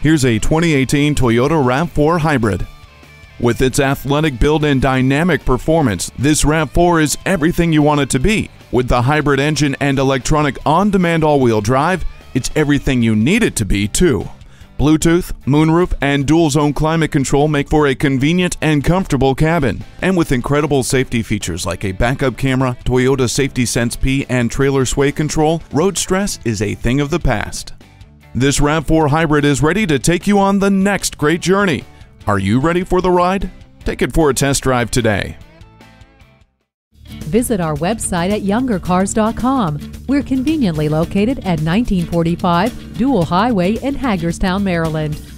Here's a 2018 Toyota RAV4 Hybrid. With its athletic build and dynamic performance, this RAV4 is everything you want it to be. With the hybrid engine and electronic on-demand all-wheel drive, it's everything you need it to be, too. Bluetooth, moonroof, and dual-zone climate control make for a convenient and comfortable cabin. And with incredible safety features like a backup camera, Toyota Safety Sense P, and trailer sway control, road stress is a thing of the past. This RAV4 Hybrid is ready to take you on the next great journey. Are you ready for the ride? Take it for a test drive today. Visit our website at youngercars.com. We're conveniently located at 1945 Dual Highway in Hagerstown, Maryland.